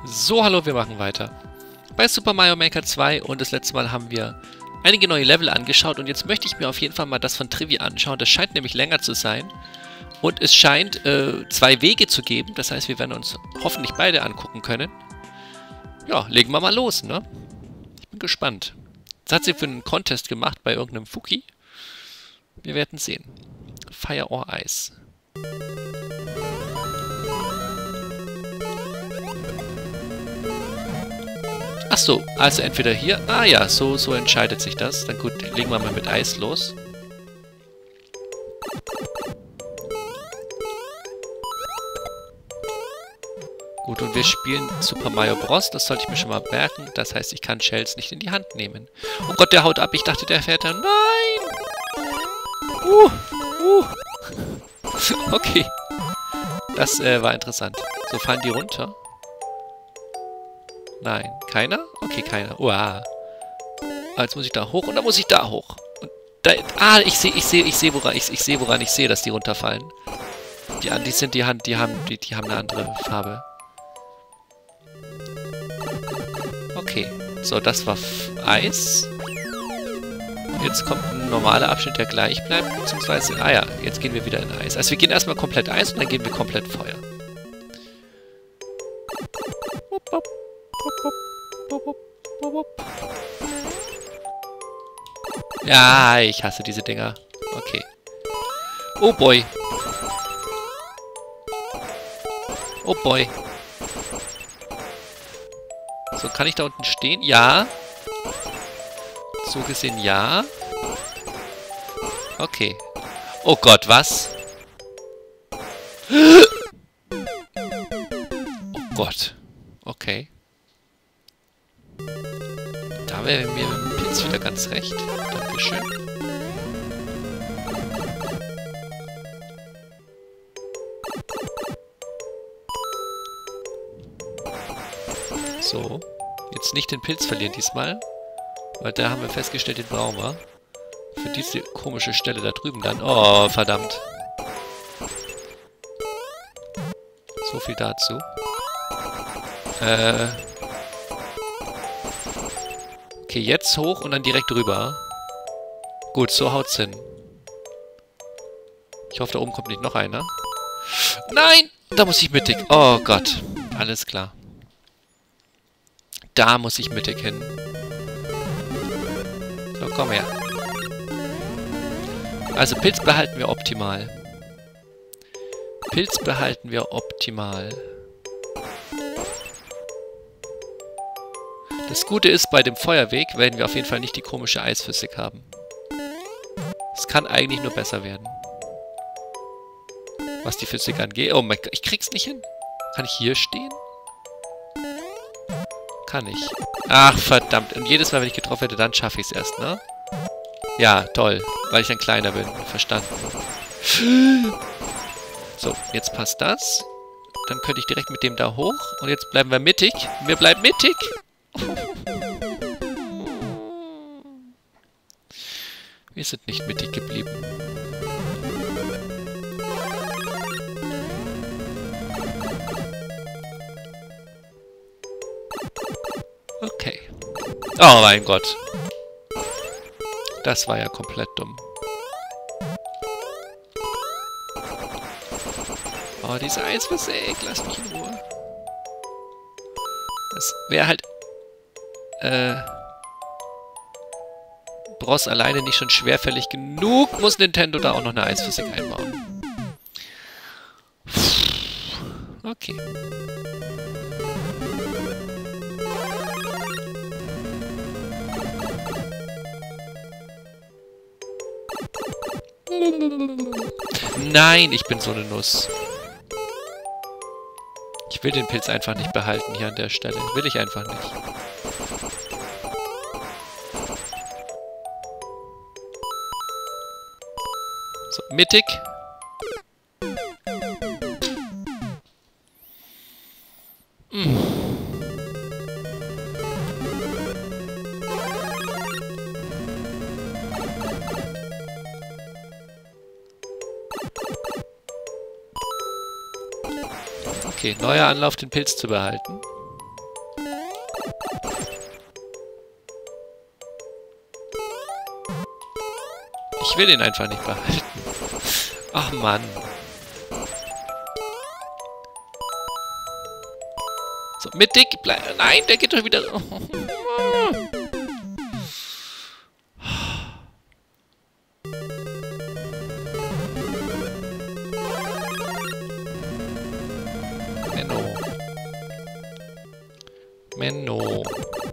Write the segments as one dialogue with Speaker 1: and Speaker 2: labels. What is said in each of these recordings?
Speaker 1: So, hallo, wir machen weiter. Bei Super Mario Maker 2 und das letzte Mal haben wir einige neue Level angeschaut und jetzt möchte ich mir auf jeden Fall mal das von Trivi anschauen. Das scheint nämlich länger zu sein und es scheint zwei Wege zu geben. Das heißt, wir werden uns hoffentlich beide angucken können. Ja, legen wir mal los, ne? Ich bin gespannt. Das hat sie für einen Contest gemacht bei irgendeinem Fuki. Wir werden sehen. Fire or Ice. Achso, also entweder hier. Ah ja, so entscheidet sich das. Dann gut, legen wir mal mit Eis los. Gut, und wir spielen Super Mario Bros. Das sollte ich mir schon mal merken. Das heißt, ich kann Shells nicht in die Hand nehmen. Oh Gott, der haut ab. Ich dachte, der fährt da. Nein! Okay. Das war interessant. So, fahren die runter? Nein. Keiner? Okay, keiner. Uah. Jetzt muss ich da hoch und dann muss ich da hoch. Und da, ich sehe, woran ich sehe, dass die runterfallen. Die haben eine andere Farbe. Okay. So, das war Eis. Jetzt kommt ein normaler Abschnitt, der gleich bleibt, beziehungsweise, ja, jetzt gehen wir wieder in Eis. Also wir gehen erstmal komplett Eis und dann gehen wir komplett Feuer. Ja, ich hasse diese Dinger. Okay. Oh boy. Oh boy. So, kann ich da unten stehen? Ja. So gesehen, ja. Okay. Oh Gott, was? Oh Gott. Okay. Da wäre mir jetzt wieder ganz recht. Dankeschön. So. Jetzt nicht den Pilz verlieren diesmal. Weil da haben wir festgestellt, den brauchen wir. Für diese komische Stelle da drüben dann. Oh, verdammt. So viel dazu. Okay, jetzt hoch und dann direkt rüber. Gut, so haut's hin. Ich hoffe, da oben kommt nicht noch einer. Nein! Da muss ich mittig. Oh Gott. Alles klar. Da muss ich mittig hin. So, komm her. Also Pilz behalten wir optimal. Pilz behalten wir optimal. Das Gute ist, bei dem Feuerweg werden wir auf jeden Fall nicht die komische Eisphysik haben. Es kann eigentlich nur besser werden. Was die Physik angeht. Oh mein Gott, ich krieg's nicht hin. Kann ich hier stehen? Kann ich. Ach, verdammt. Und jedes Mal, wenn ich getroffen hätte, dann schaffe ich es erst, ne? Ja, toll. Weil ich ein kleiner bin. Verstanden. So, jetzt passt das. Dann könnte ich direkt mit dem da hoch. Und jetzt bleiben wir mittig. Wir bleiben mittig. Wir sind nicht mittig geblieben. Okay. Oh mein Gott. Das war ja komplett dumm. Oh, diese Eisphysik. Lass mich in Ruhe. Das wäre halt... Bros alleine nicht schon schwerfällig genug. Muss Nintendo da auch noch eine Eisphysik einbauen. Okay. Nein, ich bin so eine Nuss. Ich will den Pilz einfach nicht behalten hier an der Stelle. Will ich einfach nicht. So, mittig. Okay, neuer Anlauf, den Pilz zu behalten. Ich will ihn einfach nicht behalten. Ach Mann. So, mittig. Nein, der geht doch wieder... Menno. Menno.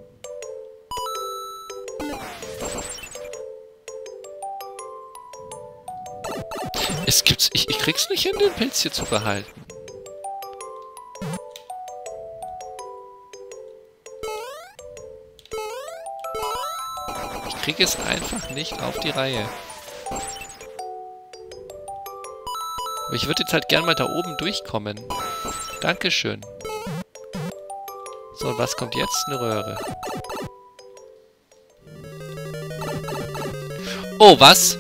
Speaker 1: Es gibt's... Ich krieg's nicht hin, den Pilz hier zu behalten. Ich kriege es einfach nicht auf die Reihe. Aber ich würde jetzt halt gern mal da oben durchkommen. Dankeschön. So, und was kommt jetzt? Eine Röhre. Oh, was?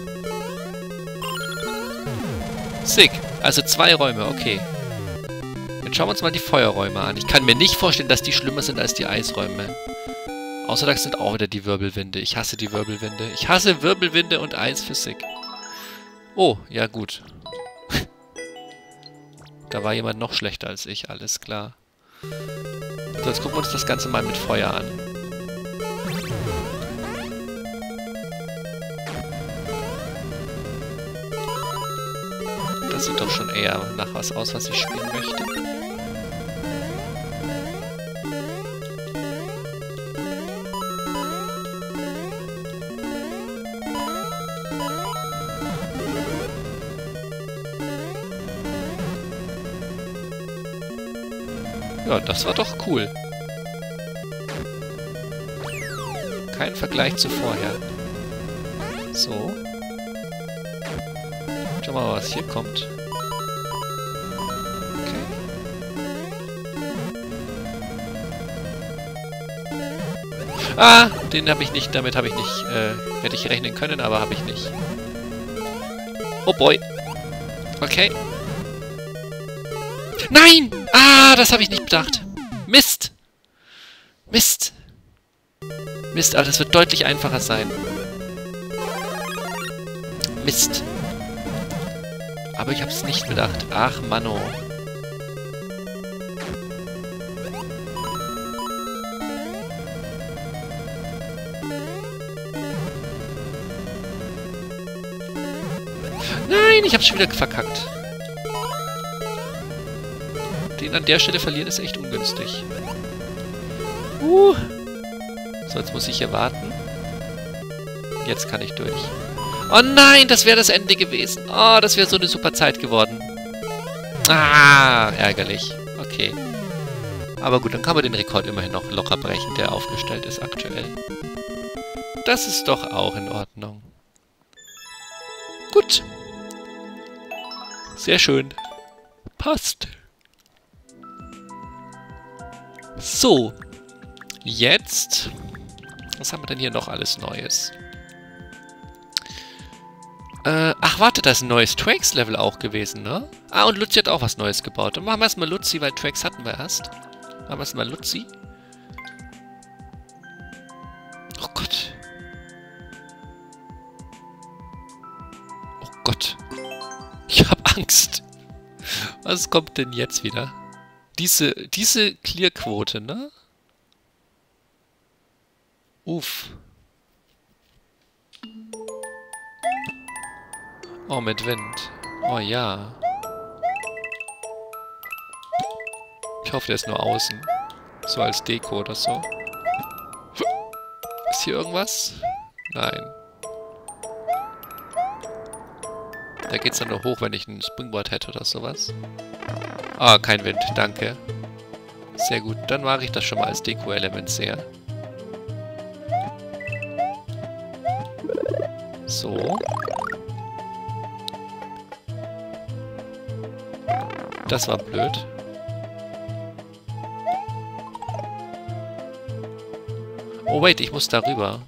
Speaker 1: Sick. Also 2 Räume, okay. Dann schauen wir uns mal die Feuerräume an. Ich kann mir nicht vorstellen, dass die schlimmer sind als die Eisräume. Außer das sind auch wieder die Wirbelwinde. Ich hasse die Wirbelwinde. Ich hasse Wirbelwinde und Eisphysik. Oh, ja gut. Da war jemand noch schlechter als ich, alles klar. So, jetzt gucken wir uns das Ganze mal mit Feuer an. Das sieht doch schon eher nach was aus, was ich spielen möchte. Ja, das war doch cool. Kein Vergleich zu vorher. So. Schauen wir mal, was hier kommt. Okay. Ah, den habe ich nicht, damit habe ich nicht, hätte ich rechnen können, aber habe ich nicht. Oh boy. Okay. Nein! Ah, das habe ich nicht bedacht. Mist! Mist! Mist, aber das wird deutlich einfacher sein. Mist. Aber ich habe es nicht bedacht. Ach, Manno. Nein, ich habe schon wieder verkackt. Den an der Stelle verlieren ist echt ungünstig. So, jetzt muss ich hier warten. Jetzt kann ich durch. Oh nein, das wäre das Ende gewesen. Oh, das wäre so eine super Zeit geworden. Ah, ärgerlich. Okay. Aber gut, dann kann man den Rekord immerhin noch locker brechen, der aufgestellt ist aktuell. Das ist doch auch in Ordnung. Gut. Sehr schön. Passt. So, jetzt, was haben wir denn hier noch alles Neues? Ach warte, da ist ein neues Tracks-Level auch gewesen, ne? Ah, und Luzi hat auch was Neues gebaut. Dann machen wir erstmal Luzi, weil Tracks hatten wir erst. Machen wir erstmal Luzi. Oh Gott. Oh Gott. Ich hab Angst. Was kommt denn jetzt wieder? Diese Clear-Quote, ne? Uff. Oh, mit Wind. Oh ja. Ich hoffe, der ist nur außen. So als Deko oder so. Ist hier irgendwas? Nein. Da geht's dann nur hoch, wenn ich ein Springboard hätte oder sowas. Ah, kein Wind, danke. Sehr gut, dann mache ich das schon mal als Deko-Element sehr. So. Das war blöd. Oh wait, ich muss darüber.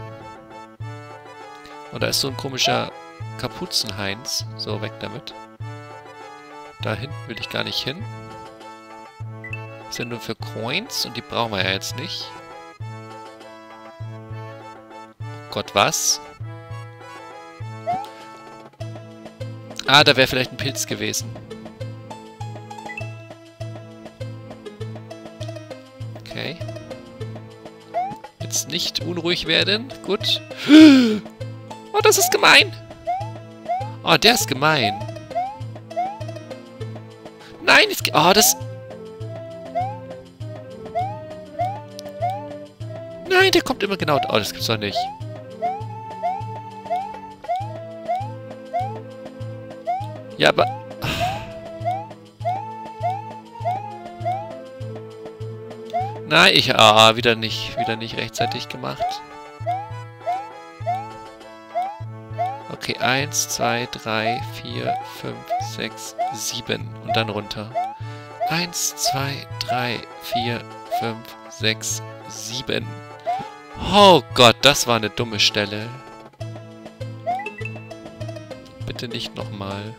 Speaker 1: Und da ist so ein komischer Kapuzenheinz. So, weg damit. Da hinten will ich gar nicht hin. Das ist ja nur für Coins und die brauchen wir ja jetzt nicht. Oh Gott, was? Ah, da wäre vielleicht ein Pilz gewesen. Okay. Jetzt nicht unruhig werden. Gut. Oh, das ist gemein. Oh, der ist gemein. Nein, jetzt... Oh, das... Nein, der kommt immer genau... Oh, das gibt's doch nicht. Ja, aber... Nein, ich... Ah, wieder nicht rechtzeitig gemacht. Okay, 1, 2, 3, 4, 5, 6, 7. Und dann runter. 1, 2, 3, 4, 5, 6, 7. Oh Gott, das war eine dumme Stelle. Bitte nicht nochmal.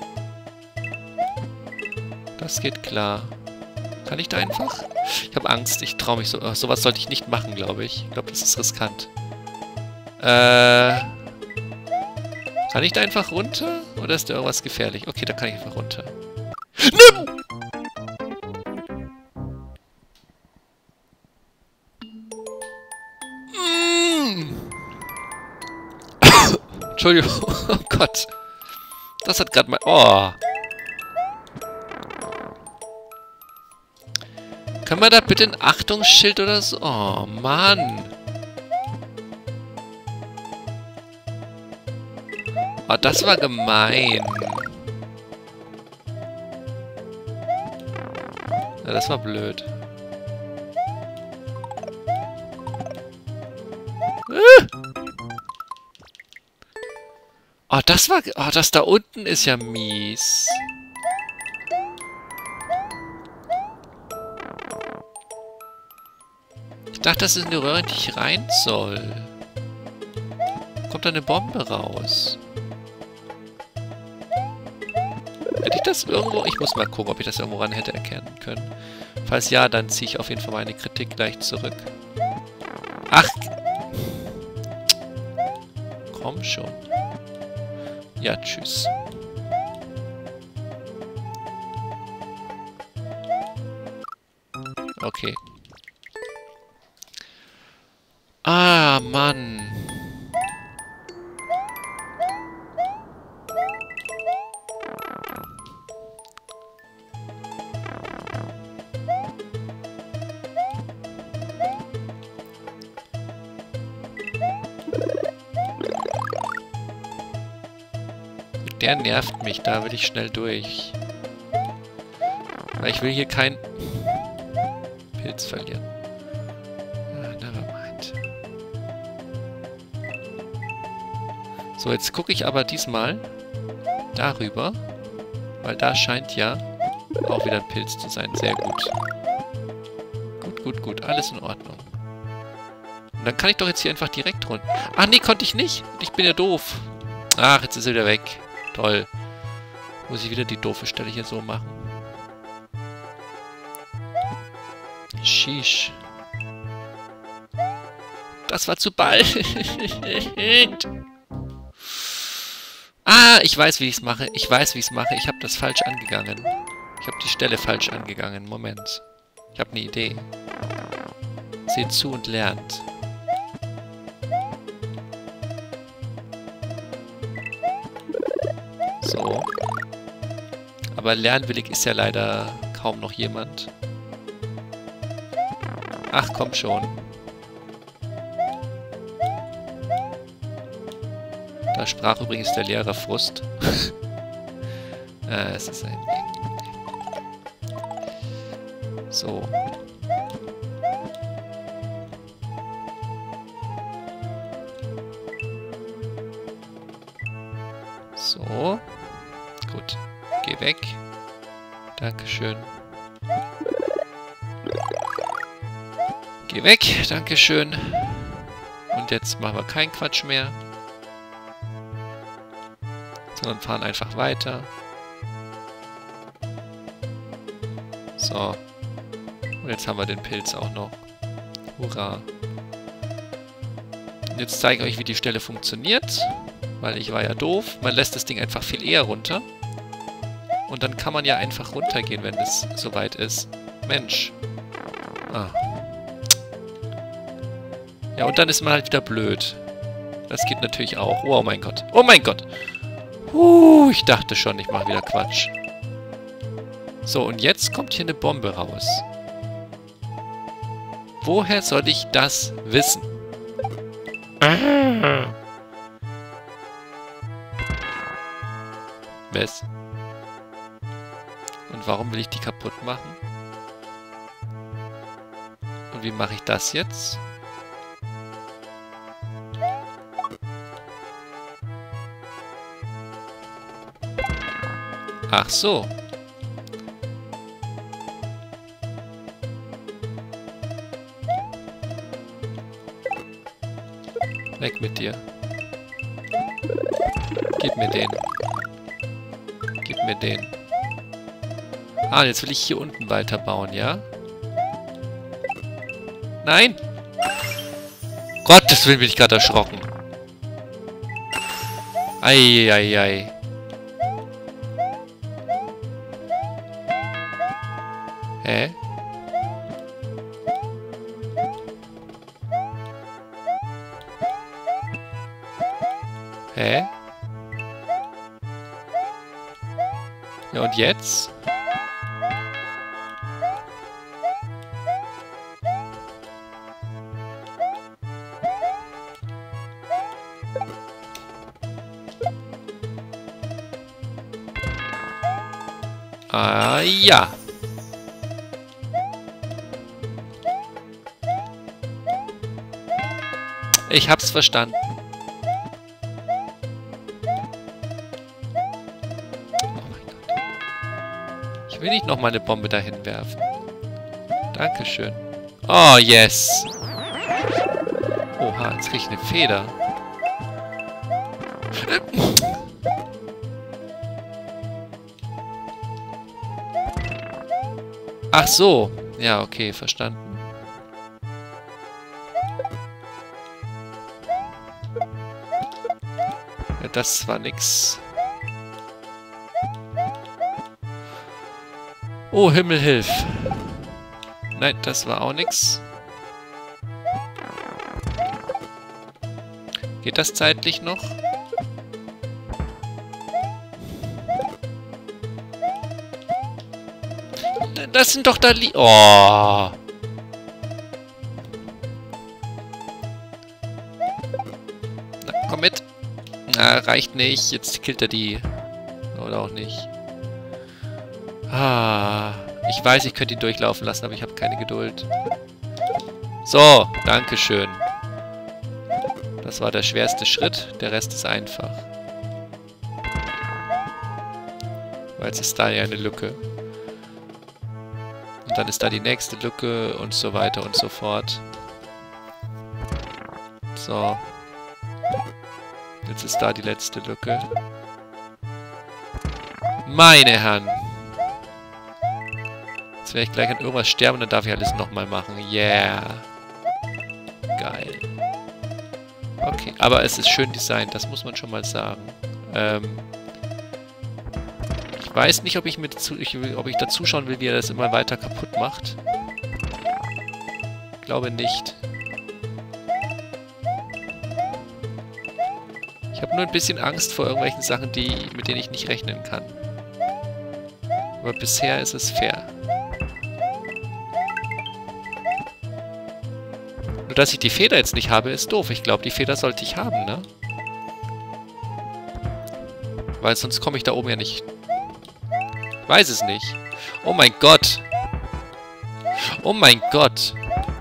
Speaker 1: Das geht klar. Kann ich da einfach? Ich habe Angst. Ich traue mich so... Ach, sowas sollte ich nicht machen, glaube ich. Ich glaube, das ist riskant. Kann ich da einfach runter? Oder ist da irgendwas gefährlich? Okay, da kann ich einfach runter. Nimm! Entschuldigung. Oh Gott. Das hat gerade mal... Oh. Können wir da bitte ein Achtungsschild oder so? Oh, Mann. Oh, das war gemein. Ja, das war blöd. Oh, das war... Oh, das da unten ist ja mies. Ich dachte, das ist eine Röhre, in die ich rein soll. Kommt da eine Bombe raus? Hätte ich das irgendwo... Ich muss mal gucken, ob ich das irgendwo ran hätte erkennen können. Falls ja, dann ziehe ich auf jeden Fall meine Kritik gleich zurück. Ach! Komm schon. Ja, tschüss. Okay. Ah, Mann. Der nervt mich, da will ich schnell durch. Weil ich will hier keinen Pilz verlieren. Ah, nevermind. So, jetzt gucke ich aber diesmal darüber. Weil da scheint ja auch wieder ein Pilz zu sein. Sehr gut. Gut, gut, gut. Alles in Ordnung. Und dann kann ich doch jetzt hier einfach direkt runter. Ach nee, konnte ich nicht. Ich bin ja doof. Ach, jetzt ist er wieder weg. Toll. Muss ich wieder die doofe Stelle hier so machen. Sheesh. Das war zu bald. Ah, ich weiß, wie ich es mache. Ich weiß, wie ich es mache. Ich habe das falsch angegangen. Ich habe die Stelle falsch angegangen. Moment. Ich habe eine Idee. Seht zu und lernt. So. Aber lernwillig ist ja leider kaum noch jemand. Ach, komm schon. Da sprach übrigens der Lehrer Frust. Es ist ein... So. So. Gut. Geh weg. Dankeschön. Geh weg. Dankeschön. Und jetzt machen wir keinen Quatsch mehr. Sondern fahren einfach weiter. So. Und jetzt haben wir den Pilz auch noch. Hurra. Und jetzt zeige ich euch, wie die Stelle funktioniert. Weil ich war ja doof. Man lässt das Ding einfach viel eher runter. Und dann kann man ja einfach runtergehen, wenn es soweit ist. Mensch. Ah. Ja, und dann ist man halt wieder blöd. Das geht natürlich auch. Oh mein Gott. Oh mein Gott. Ich dachte schon, ich mache wieder Quatsch. So, und jetzt kommt hier eine Bombe raus. Woher soll ich das wissen? Was? Und warum will ich die kaputt machen? Und wie mache ich das jetzt? Ach so. Weg mit dir. Gib mir den. Gib mir den. Ah, jetzt will ich hier unten weiterbauen, ja? Nein! Gottes Willen, bin ich gerade erschrocken. Eieiei. Hä? Hä? Ja, und jetzt? Ah, ja. Ich hab's verstanden. Oh mein Gott. Ich will nicht noch mal eine Bombe dahin werfen. Dankeschön. Oh, yes. Oha, jetzt krieg ich eine Feder. Ach so. Ja, okay, verstanden. Ja, das war nix. Oh, Himmel, hilf. Nein, das war auch nix. Geht das zeitlich noch? Das sind doch da Oh. Na, komm mit. Na, reicht nicht. Jetzt killt er die. Oder auch nicht. Ah. Ich weiß, ich könnte ihn durchlaufen lassen, aber ich habe keine Geduld. So, dankeschön. Das war der schwerste Schritt. Der Rest ist einfach. Weil jetzt ist da ja eine Lücke. Und dann ist da die nächste Lücke und so weiter und so fort. So. Jetzt ist da die letzte Lücke. Meine Herren. Jetzt werde ich gleich an irgendwas sterben und dann darf ich alles nochmal machen. Yeah. Geil. Okay, aber es ist schön designt, das muss man schon mal sagen. Ich weiß nicht, ob ich da zuschauen will, wie er das immer weiter kaputt macht. Ich glaube nicht. Ich habe nur ein bisschen Angst vor irgendwelchen Sachen, mit denen ich nicht rechnen kann. Aber bisher ist es fair. Nur, dass ich die Feder jetzt nicht habe, ist doof. Ich glaube, die Feder sollte ich haben, ne? Weil sonst komme ich da oben ja nicht... Weiß es nicht. Oh mein Gott. Oh mein Gott.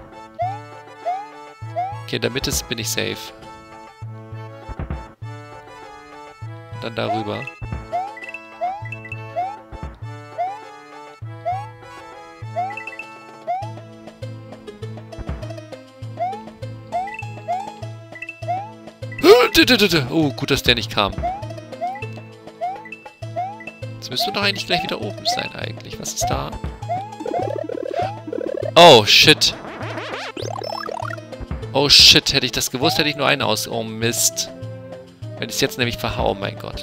Speaker 1: Okay, in der Mitte bin ich safe. Und dann darüber. Oh, gut, dass der nicht kam. Jetzt müssen wir doch eigentlich gleich wieder oben sein, eigentlich. Was ist da? Oh, shit. Oh, shit. Hätte ich das gewusst, hätte ich nur einen aus... Oh, Mist. Wenn ich es jetzt nämlich verhau, mein Gott.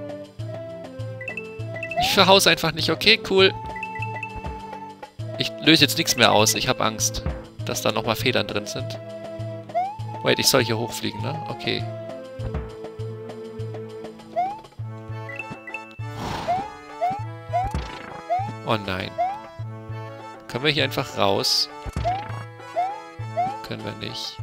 Speaker 1: Ich verhau es einfach nicht. Okay, cool. Ich löse jetzt nichts mehr aus. Ich habe Angst, dass da nochmal Federn drin sind. Wait, ich soll hier hochfliegen, ne? Okay. Oh nein. Können wir hier einfach raus? Können wir nicht.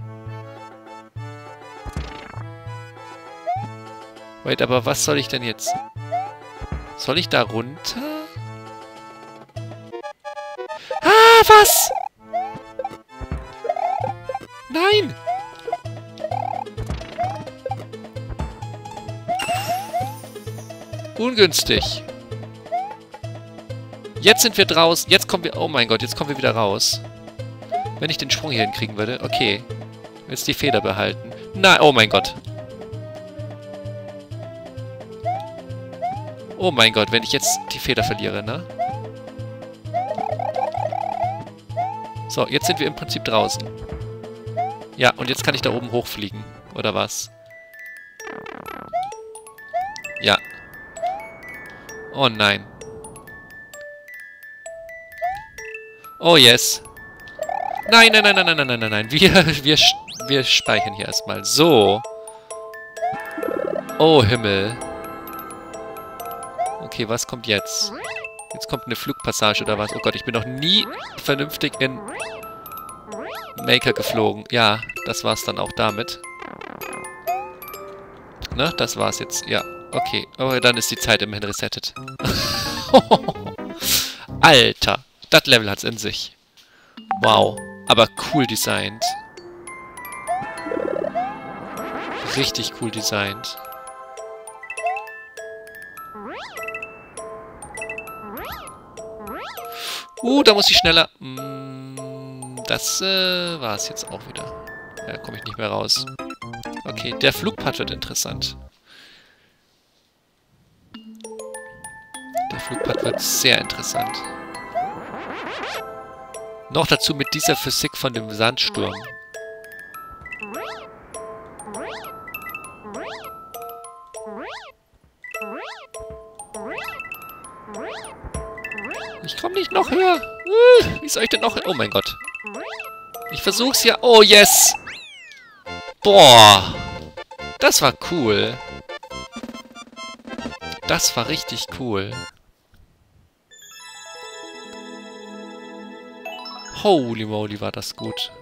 Speaker 1: Wait, aber was soll ich denn jetzt? Soll ich da runter? Ah, was? Nein! Ungünstig. Jetzt sind wir draußen. Jetzt kommen wir... Oh mein Gott, jetzt kommen wir wieder raus. Wenn ich den Sprung hier hinkriegen würde. Okay. Jetzt die Feder behalten. Nein, oh mein Gott. Oh mein Gott, wenn ich jetzt die Feder verliere, ne? So, jetzt sind wir im Prinzip draußen. Ja, und jetzt kann ich da oben hochfliegen. Oder was? Ja. Oh nein. Oh yes. Nein, nein, nein, nein, nein, nein, nein, nein, nein. Wir speichern hier erstmal. So. Oh Himmel. Okay, was kommt jetzt? Jetzt kommt eine Flugpassage oder was? Oh Gott, ich bin noch nie vernünftig in Maker geflogen. Ja, das war's dann auch damit. Ne, das war's jetzt. Ja, okay. Aber dann ist die Zeit immerhin resettet. Alter, das Level hat's in sich. Wow, aber cool designt. Richtig cool designt. Da muss ich schneller... Das war es jetzt auch wieder. Da komme ich nicht mehr raus. Okay, der Flugpad wird interessant. Der Flugpad wird sehr interessant. Noch dazu mit dieser Physik von dem Sandsturm. Ich komme nicht noch höher. Wie soll ich denn noch... Oh mein Gott. Ich versuch's ja. Oh, yes. Boah. Das war cool. Das war richtig cool. Holy moly, war das gut.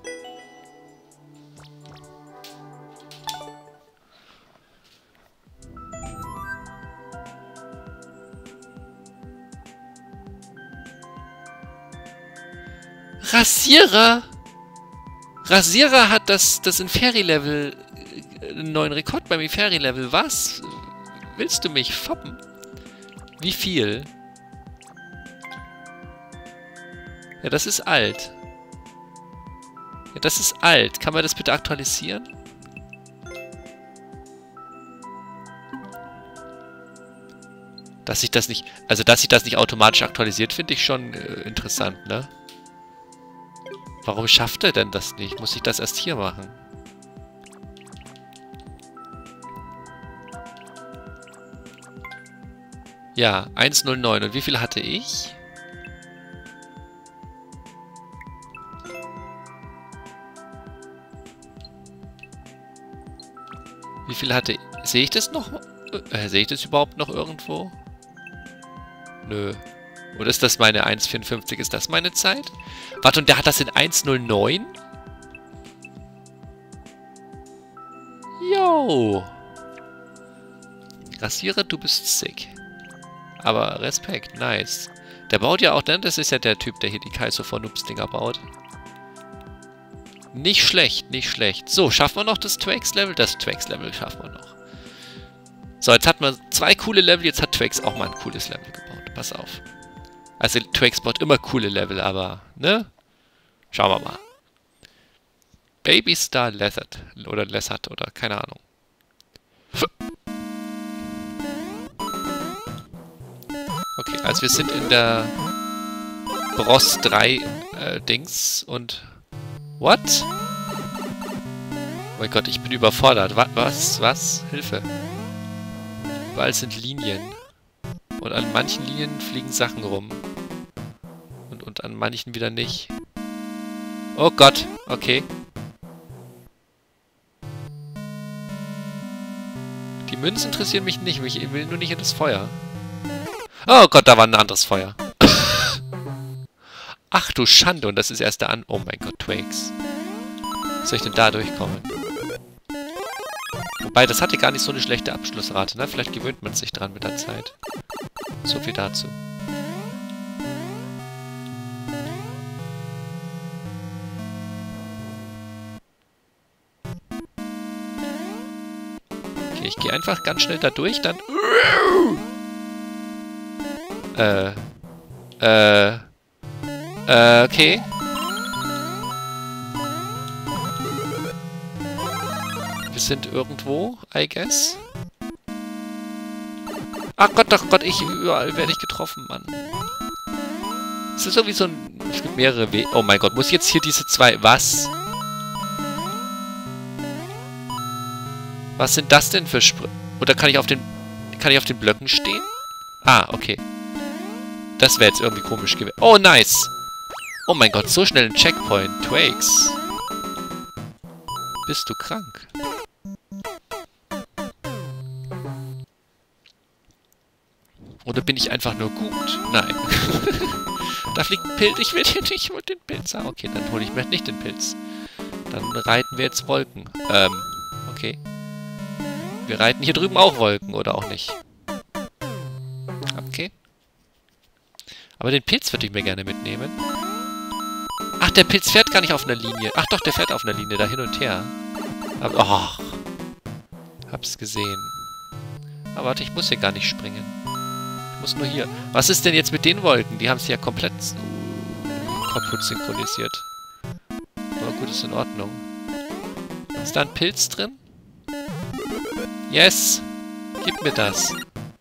Speaker 1: Rasierer! Rasierer hat das Inferi-Level, einen neuen Rekord beim Inferi-Level. Was? Willst du mich foppen? Wie viel? Ja, das ist alt. Ja, das ist alt. Kann man das bitte aktualisieren? Dass sich das nicht... Also, dass sich das nicht automatisch aktualisiert, finde ich schon interessant, ne? Warum schafft er denn das nicht? Muss ich das erst hier machen? Ja, 109. Und wie viel hatte ich? Wie viel hatte ich? Sehe ich das noch? Sehe ich das überhaupt noch irgendwo? Nö. Oder ist das meine 1,54? Ist das meine Zeit? Warte, und der hat das in 1,09? Yo! Rasierer, du bist sick. Aber Respekt, nice. Der baut ja auch, ne? Das ist ja der Typ, der hier die Kaizo von Noobs-Dinger baut. Nicht schlecht, nicht schlecht. So, schaffen wir noch das Twax-Level? Das Twax-Level schaffen wir noch. So, jetzt hat man 2 coole Level, jetzt hat Twax auch mal ein cooles Level gebaut. Pass auf. Also Twax baut immer coole Level, aber, ne? Schauen wir mal. Baby Star Lessert. Oder Lessert, oder keine Ahnung. Okay, also wir sind in der Bros 3 Dings und... What? Oh mein Gott, ich bin überfordert. Was? Hilfe. Überall sind Linien. Und an manchen Linien fliegen Sachen rum. Und an manchen wieder nicht. Oh Gott, okay. Die Münzen interessieren mich nicht. Ich will nur nicht in das Feuer. Oh Gott, da war ein anderes Feuer. Ach du Schande, und das ist erst der Oh mein Gott, Twigs. Wie soll ich denn da durchkommen? Wobei, das hatte gar nicht so eine schlechte Abschlussrate, ne? Vielleicht gewöhnt man sich dran mit der Zeit. So viel dazu. Okay, ich gehe einfach ganz schnell da durch, dann... okay. Wir sind irgendwo, I guess. Ach Gott, überall werde ich getroffen, Mann. Es ist so wie so ein... Es gibt mehrere Wege. Oh mein Gott, muss ich jetzt hier diese zwei... Was? Was sind das denn für Oder kann ich auf den... Kann ich auf den Blöcken stehen? Ah, okay. Das wäre jetzt irgendwie komisch gewesen. Oh, nice! Oh mein Gott, so schnell ein Checkpoint. Twigs. Bist du krank? Oder bin ich einfach nur gut? Nein. Da fliegt ein Pilz. Ich will hier nicht. Ich will den Pilz. Ah, okay, dann hole ich mir nicht den Pilz. Dann reiten wir jetzt Wolken. Okay. Wir reiten hier drüben auch Wolken, oder auch nicht? Okay. Aber den Pilz würde ich mir gerne mitnehmen. Ach, der Pilz fährt gar nicht auf einer Linie. Ach doch, der fährt auf einer Linie, da hin und her. Aber, oh. Hab's gesehen. Aber warte, ich muss hier gar nicht springen. Ich muss nur hier. Was ist denn jetzt mit den Wolken? Die haben es ja komplett kaputt synchronisiert. Aber gut, ist in Ordnung. Ist da ein Pilz drin? Yes! Gib mir das.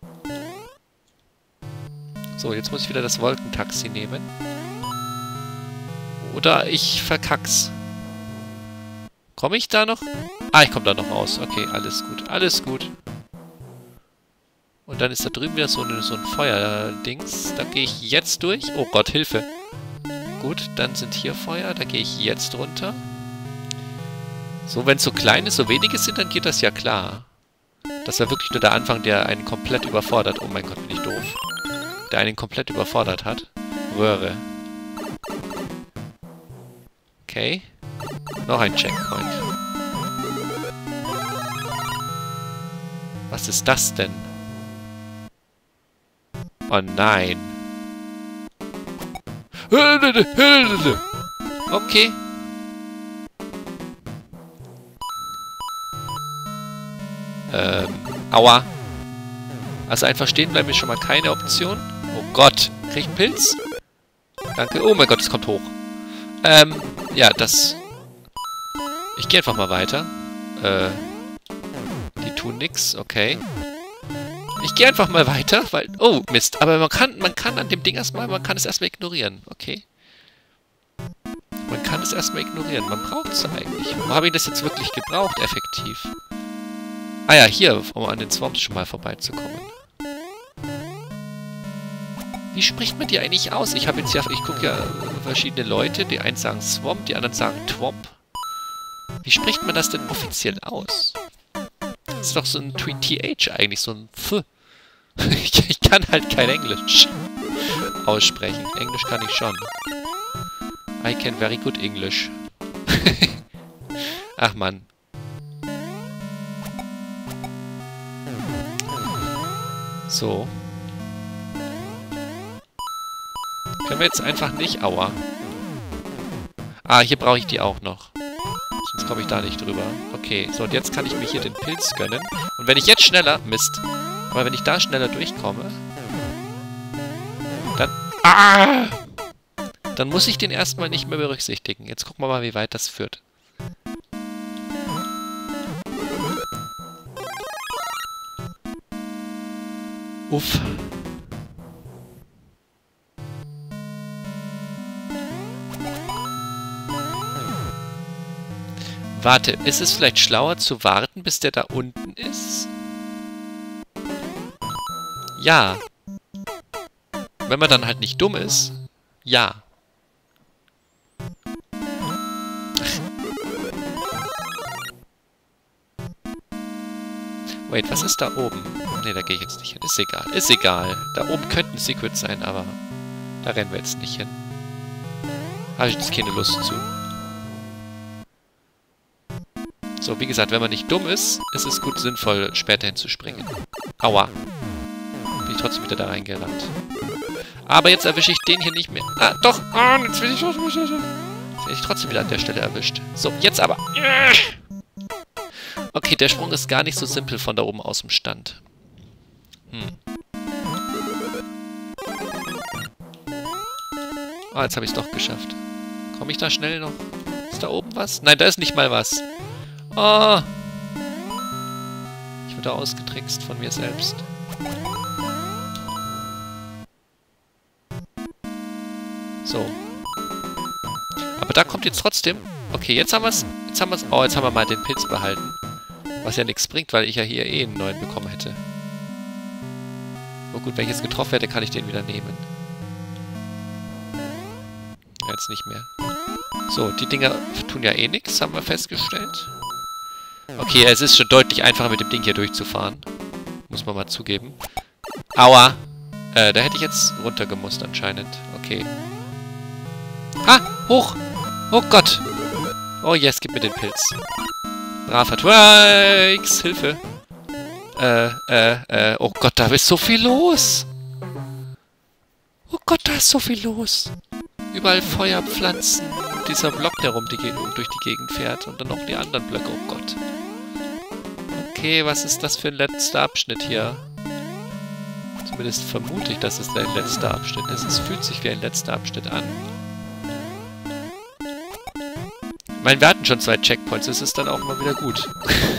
Speaker 1: So, jetzt muss ich wieder das Wolkentaxi nehmen. Oder ich verkack's. Komme ich da noch? Ah, ich komme da noch raus. Okay, alles gut. Alles gut. Und dann ist da drüben wieder so ein Feuerdings. Da gehe ich jetzt durch. Oh Gott, Hilfe. Gut, dann sind hier Feuer. Da gehe ich jetzt runter. So, wenn es so kleine, so wenige sind, dann geht das ja klar. Das war wirklich nur der Anfang, der einen komplett überfordert. Oh mein Gott, bin ich doof. Der einen komplett überfordert hat. Röhre. Okay. Noch ein Checkpoint. Was ist das denn? Oh nein. Okay. Aua. Also einfach stehen bleiben ist schon mal keine Option. Oh Gott. Krieg ich einen Pilz? Danke. Oh mein Gott, es kommt hoch. Ja, das... Ich gehe einfach mal weiter. Die tun nix, okay. Ich gehe einfach mal weiter, weil... Oh, Mist. Aber man kann an dem Ding man kann es erstmal ignorieren, okay? Man kann es erstmal ignorieren. Man braucht es eigentlich. Wo habe ich das jetzt wirklich gebraucht, effektiv? Ah ja, hier, um an den Swamps schon mal vorbeizukommen. Wie spricht man die eigentlich aus? Ich gucke ja verschiedene Leute. Die einen sagen Swamp, die anderen sagen Twomp. Wie spricht man das denn offiziell aus? Das ist doch so ein TH eigentlich, so ein Pf. Ich kann halt kein Englisch aussprechen. Englisch kann ich schon. I can very good English. Ach Mann. So. Können wir jetzt einfach nicht... Aua. Ah, hier brauche ich die auch noch. Sonst komme ich da nicht drüber. Okay, so und jetzt kann ich mir hier den Pilz gönnen. Und wenn ich jetzt schneller... Mist. Aber wenn ich da schneller durchkomme... Dann... Ah! Dann muss ich den erstmal nicht mehr berücksichtigen. Jetzt gucken wir mal, wie weit das führt. Uff. Warte, ist es vielleicht schlauer zu warten, bis der da unten ist? Ja. Wenn man dann halt nicht dumm ist, ja. Wait, was ist da oben? Ne, da gehe ich jetzt nicht hin. Ist egal. Ist egal. Da oben könnten Secrets sein, aber da rennen wir jetzt nicht hin. Habe ich jetzt keine Lust zu. So, wie gesagt, wenn man nicht dumm ist, ist es gut sinnvoll, später hinzuspringen. Aua. Bin ich trotzdem wieder da reingerannt. Aber jetzt erwische ich den hier nicht mehr. Ah, doch. Ah, jetzt bin ich trotzdem wieder an der Stelle erwischt. So, jetzt aber. Okay, der Sprung ist gar nicht so simpel von da oben aus dem Stand. Ah, jetzt habe ich es doch geschafft. Komme ich da schnell noch? Ist da oben was? Nein, da ist nicht mal was. Oh. Ich wurde ausgetrickst von mir selbst. So. Aber da kommt jetzt trotzdem... Okay, jetzt haben wir es. Oh, jetzt haben wir mal den Pilz behalten. Was ja nichts bringt, weil ich ja hier eh einen neuen bekommen hätte. Oh gut, wenn ich jetzt getroffen werde, kann ich den wieder nehmen. Jetzt nicht mehr. So, die Dinger tun ja eh nichts, haben wir festgestellt. Okay, es ist schon deutlich einfacher, mit dem Ding hier durchzufahren. Muss man mal zugeben. Aua! Da hätte ich jetzt runtergemusst anscheinend. Okay. Ha! Hoch! Oh Gott! Oh yes, gib mir den Pilz. Braver Twix! Hilfe! Oh Gott, da ist so viel los! Oh Gott, da ist so viel los! Überall Feuerpflanzen. Dieser Block, der durch die Gegend fährt. Und dann noch die anderen Blöcke. Oh Gott. Okay, was ist das für ein letzter Abschnitt hier? Zumindest vermute ich, dass es der letzte Abschnitt ist. Es fühlt sich wie ein letzter Abschnitt an. Ich meine, wir hatten schon 2 Checkpoints. Das ist dann auch mal wieder gut.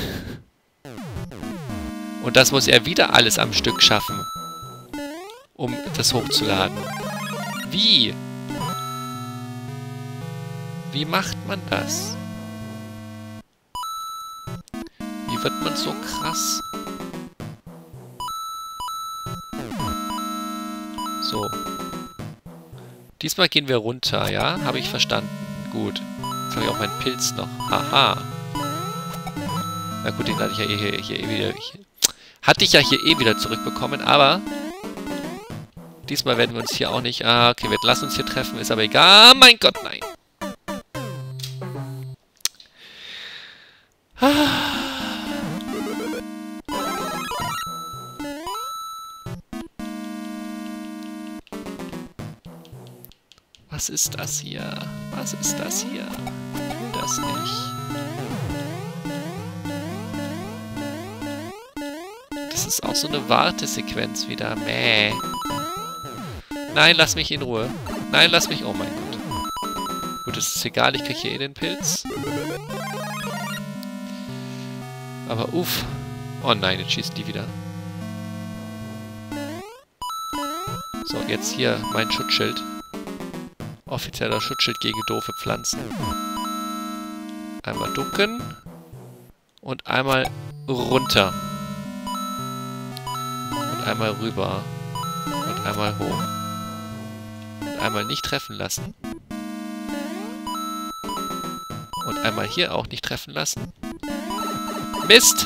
Speaker 1: Und das muss er wieder alles am Stück schaffen. Um das hochzuladen. Wie? Wie macht man das? Wie wird man so krass? So. Diesmal gehen wir runter, ja? Habe ich verstanden. Gut. Jetzt habe ich auch meinen Pilz noch. Haha. Na gut, den hatte ich ja hier wieder... Hatte ich ja hier eh wieder zurückbekommen, aber... Diesmal werden wir uns hier auch nicht... Ah, okay, wir lassen uns hier treffen, ist aber egal. Mein Gott, nein. Was ist das hier? Was ist das hier? Ich will das nicht. Das ist auch so eine Wartesequenz wieder. Mäh. Nein, lass mich in Ruhe. Nein, lass mich... Oh mein Gott. Gut, es ist egal, ich kriege hier eh den Pilz. Aber uff. Oh nein, jetzt schießen die wieder. So, jetzt hier mein Schutzschild. Offizieller Schutzschild gegen doofe Pflanzen. Einmal ducken. Und einmal runter. Und einmal rüber. Und einmal hoch. Und einmal nicht treffen lassen. Und einmal hier auch nicht treffen lassen. Mist!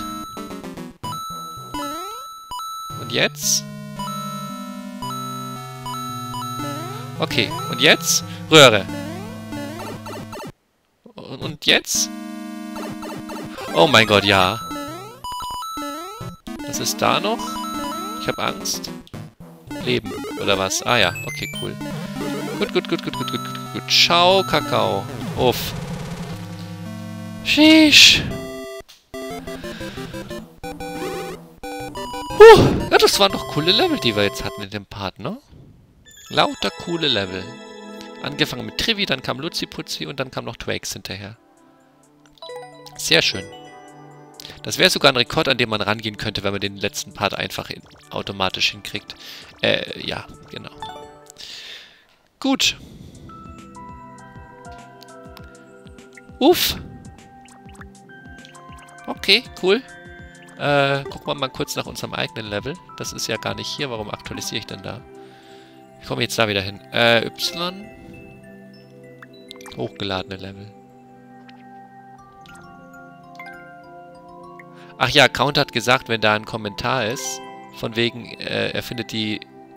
Speaker 1: Und jetzt? Okay, und jetzt? Röhre. Und jetzt? Oh mein Gott, ja. Was ist da noch? Ich habe Angst. Leben, oder was? Ah ja, okay, cool. Gut. Ciao, Kakao. Uff. Sheesh. Ja, das waren doch coole Level, die wir jetzt hatten in dem Part, ne? Lauter coole Level. Angefangen mit Trivi, dann kam Luzi-Putzi und dann kam noch Twix hinterher. Sehr schön. Das wäre sogar ein Rekord, an dem man rangehen könnte, wenn man den letzten Part einfach automatisch hinkriegt. Ja, genau. Gut. Uff. Okay, cool. Gucken wir mal kurz nach unserem eigenen Level. Das ist ja gar nicht hier. Warum aktualisiere ich denn da? Ich komme jetzt da wieder hin. Y. Hochgeladene Level. Ach ja, Count hat gesagt, wenn da ein Kommentar ist, von wegen, er findet die...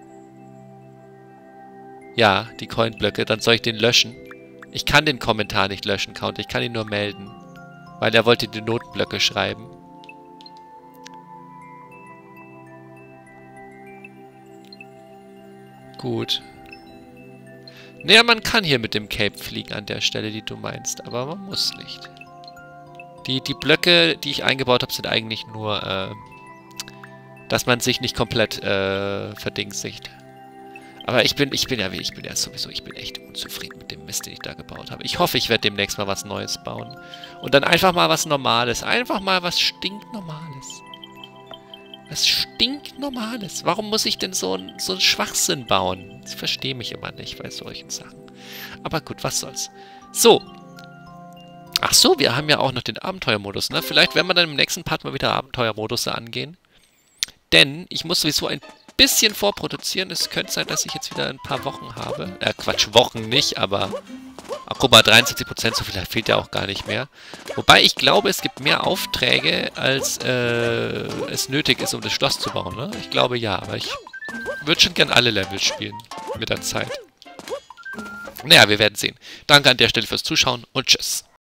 Speaker 1: Ja, die Coinblöcke, dann soll ich den löschen. Ich kann den Kommentar nicht löschen, Count. Ich kann ihn nur melden. Weil er wollte die Notenblöcke schreiben. Gut. Naja, man kann hier mit dem Cape fliegen an der Stelle, die du meinst. Aber man muss nicht. Die Blöcke, die ich eingebaut habe, sind eigentlich nur, dass man sich nicht komplett verdingsicht. Aber ich bin echt unzufrieden mit dem Mist, den ich da gebaut habe. Ich hoffe, ich werde demnächst mal was Neues bauen. Und dann einfach mal was Normales. Einfach mal was stinknormales. Was stinknormales. Warum muss ich denn so einen Schwachsinn bauen? Ich verstehe mich immer nicht bei solchen Sachen. Aber gut, was soll's. So. Ach so, wir haben ja auch noch den Abenteuermodus, ne? Vielleicht werden wir dann im nächsten Part mal wieder Abenteuermodus angehen. Denn ich muss sowieso ein bisschen vorproduzieren. Es könnte sein, dass ich jetzt wieder ein paar Wochen habe. Quatsch, Wochen nicht, aber... Ach, guck mal, 73%, so viel fehlt ja auch gar nicht mehr. Wobei ich glaube, es gibt mehr Aufträge, als es nötig ist, um das Schloss zu bauen, ne? Ich glaube ja, aber ich würde schon gern alle Level spielen mit der Zeit. Naja, wir werden sehen. Danke an der Stelle fürs Zuschauen und tschüss.